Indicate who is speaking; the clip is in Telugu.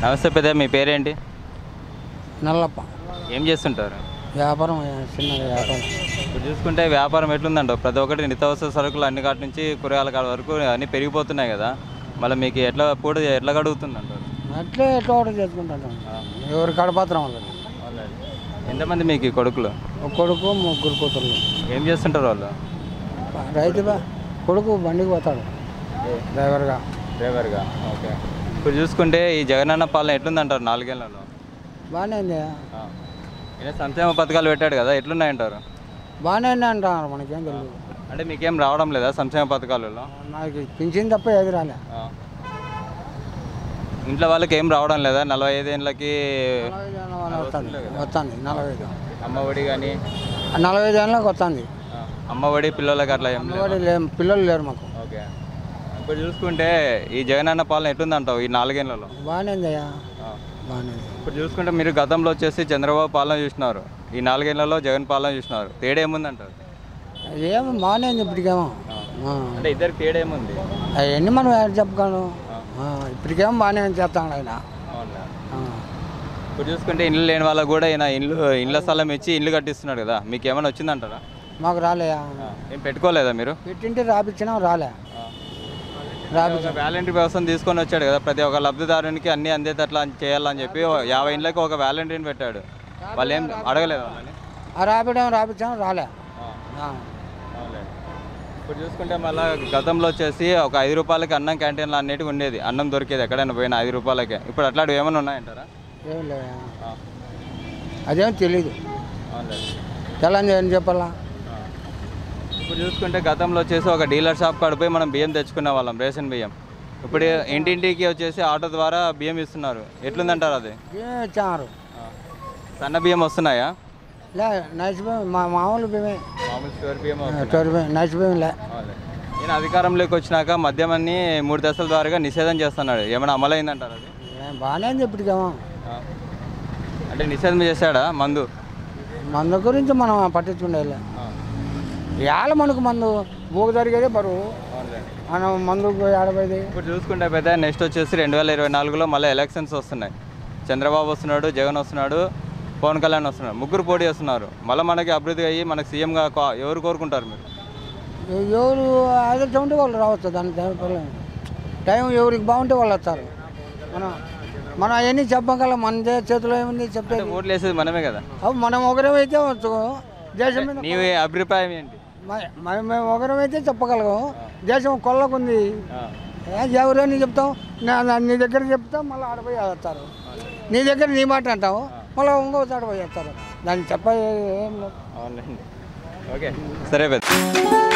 Speaker 1: నమస్తే పెద్ద, మీ పేరేంటి?
Speaker 2: నల్లప్ప.
Speaker 1: ఏం చేస్తుంటారు?
Speaker 2: వ్యాపారం, చిన్న వ్యాపారం.
Speaker 1: ఇప్పుడు చూసుకుంటే వ్యాపారం ఎట్లుందంట? ప్రతి ఒక్కటి నిత్యావసర సరుకులు అన్ని కాటి నుంచి కూరగాయల కాడ వరకు అన్నీ పెరిగిపోతున్నాయి కదా, మళ్ళీ మీకు ఎట్లా గడుగుతుందంటారు?
Speaker 2: అట్లే ఎట్లా ఆర్డర్ చేసుకుంటాను. ఎవరి కడపత్రం వాళ్ళకి.
Speaker 1: ఎంతమంది మీకు కొడుకులు?
Speaker 2: ఒక కొడుకు, ముగ్గురు కూతుర్లు.
Speaker 1: ఏం చేస్తుంటారు వాళ్ళు?
Speaker 2: రైతుగా. కొడుకు బండికి పోతాడు డ్రైవర్గా.
Speaker 1: ఓకే. ఇప్పుడు చూసుకుంటే ఈ జగనన్న పాలన ఎట్లుందంటారు 4 ఏళ్లలో?
Speaker 2: బాగానే ఉంది.
Speaker 1: ఈయన సంక్షేమ పథకాలు పెట్టాడు కదా, ఎట్లున్నాయంటారు?
Speaker 2: బాగానే ఉంది అంటారు, మనకేం తెలియదు.
Speaker 1: అంటే మీకేం రావడం లేదా సంక్షేమ పథకాలలో?
Speaker 2: నాకు పింఛన్ తప్ప ఏది రాలే.
Speaker 1: ఇంట్లో వాళ్ళకి ఏం రావడం లేదా? 45 ఏళ్ళకి
Speaker 2: వస్తుంది 45.
Speaker 1: అమ్మఒడి కానీ
Speaker 2: 45 ఏళ్ళకి వస్తుంది
Speaker 1: అమ్మఒడి. పిల్లలకి అట్లా ఏం లేదు?
Speaker 2: పిల్లలు లేరు మాకు.
Speaker 1: ఓకే. ఇప్పుడు చూసుకుంటే ఈ జగనన్న పాలన ఎట్లుందంటావు ఈ 4 ఏళ్లలో?
Speaker 2: బాగానే ఉందయ్యా, బాగానే ఉంది.
Speaker 1: ఇప్పుడు చూసుకుంటే మీరు గతంలో వచ్చేసి చంద్రబాబు పాలన చూసినారు, ఈ 4 ఏళ్లలో జగన్ పాలన చూసినారు, తేడా ఏముందంటారు?
Speaker 2: ఏమో బాగానే ఉంది ఇప్పటికేమో.
Speaker 1: అంటే ఇద్దరికి తేడా ఏముంది?
Speaker 2: అవన్నీ మనం చెప్పగలను. ఇప్పటికేమో బాగానే చేస్తాడు ఆయన.
Speaker 1: ఇప్పుడు చూసుకుంటే ఇల్లు లేని వాళ్ళకు కూడా ఈయన ఇళ్ళ స్థలం ఇచ్చి ఇల్లు కట్టిస్తున్నాడు కదా, మీకు ఏమైనా వచ్చిందంటారా?
Speaker 2: మాకు రాలేయా.
Speaker 1: ఏం పెట్టుకోలేదా మీరు?
Speaker 2: పెట్టింటే రాపిచ్చినా రాలే.
Speaker 1: వాలంటరీ వ్యవస్థను తీసుకొని వచ్చాడు కదా, ప్రతి ఒక్క లబ్ధిదారునికి అన్ని అందేటట్లా చేయాలని చెప్పి 50 ఇండ్లకి ఒక వాలంటీర్ని పెట్టాడు. వాళ్ళు ఏం అడగలేదు వాళ్ళని?
Speaker 2: రాపించాము రాలే.
Speaker 1: ఇప్పుడు చూసుకుంటే మళ్ళీ గతంలో వచ్చేసి ఒక 5 రూపాయలకి అన్నం క్యాంటీన్లో అన్నిటికీ ఉండేది, అన్నం దొరికేది ఎక్కడైనా పోయినా 5 రూపాయలకే. ఇప్పుడు అట్లాంటివి ఏమైనా ఉన్నాయంటారా?
Speaker 2: ఏం లేదు, అదేం తెలీదు. తెలంగాణ ఏం చెప్పాలా.
Speaker 1: ఇప్పుడు చూసుకుంటే గతంలో వచ్చేసి ఒక డీలర్ షాప్ కాడిపోయి మనం బియ్యం తెచ్చుకునే వాళ్ళం, రేషన్ బియ్యం. ఇప్పుడు ఇంటింటికి వచ్చేసి ఆటో ద్వారా బియ్యం ఇస్తున్నారు, ఎట్లుందంటారు అది?
Speaker 2: ఇచ్చారు.
Speaker 1: సన్న బియ్యం వస్తున్నాయా?
Speaker 2: లే, నైస్ బియ్యం, మామూలు బియ్యమే.
Speaker 1: మామూలు స్టోర్ బియ్యం,
Speaker 2: నైస్ బియ్యం లే.
Speaker 1: నేను అధికారంలోకి వచ్చినాక మద్యం అన్ని 3 దశల ద్వారాగా నిషేధం చేస్తున్నాడు, ఏమైనా అమలైందంటారు అది?
Speaker 2: బాగానే ఉంది ఇప్పటికేమో.
Speaker 1: అంటే నిషేధం చేశాడా
Speaker 2: మందు గురించి మనం పట్టించుకుంటే ఇవాళ మనకు మందు బోగు జరిగేదే బరువు, మనం మందు ఆడపోయేది.
Speaker 1: ఇప్పుడు చూసుకుంటే పెద్ద నెక్స్ట్ వచ్చేసి 2024లో మళ్ళీ ఎలక్షన్స్ వస్తున్నాయి. చంద్రబాబు వస్తున్నాడు, జగన్ వస్తున్నాడు, పవన్ కళ్యాణ్ వస్తున్నాడు, ముగ్గురు పోటీ చేస్తున్నారు. మళ్ళీ మనకి అభివృద్ధి అయ్యి మనకి సీఎంగా ఎవరు కోరుకుంటారు మీరు?
Speaker 2: ఎవరు అదే ఉంటే వాళ్ళు రావచ్చు, దాని టైం ఎవరికి బాగుంటే వాళ్ళు వస్తారు. మనం అవన్నీ చెప్పగలం, మన చేతిలో ఏముంది చెప్పేది?
Speaker 1: ఓట్లు వేసేది మనమే కదా.
Speaker 2: మనం ఒకరేమైతే వచ్చు దేశం మీద.
Speaker 1: నీ అభిప్రాయం ఏంటి?
Speaker 2: మేము ఒకరమైతే చెప్పగలము, దేశం కొల్లకుంది. ఎవరైనా చెప్తాం, నీ దగ్గర చెప్తాం, మళ్ళీ ఆడపోయి వేస్తారు. నీ దగ్గర నీ మాట అంటావు, మళ్ళీ ఇంకో చోట పోయి వేస్తారు. దాన్ని చెప్ప ఏం లేదు.
Speaker 1: ఓకే, సరే పెద్ద.